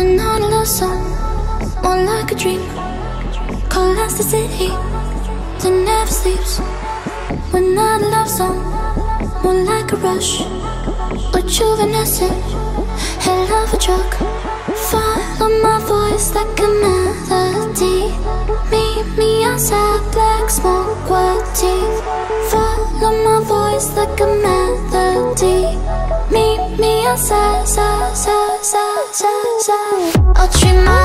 not a love song, more like a dream. Collapse the city that never sleeps. We're not a love song, more like a rush. Rejuvenescent, hell of a drug. Follow my voice like a melody. Meet me outside, black smoke, white teeth. Follow my voice like a melody. Meet me outside, I'll treat my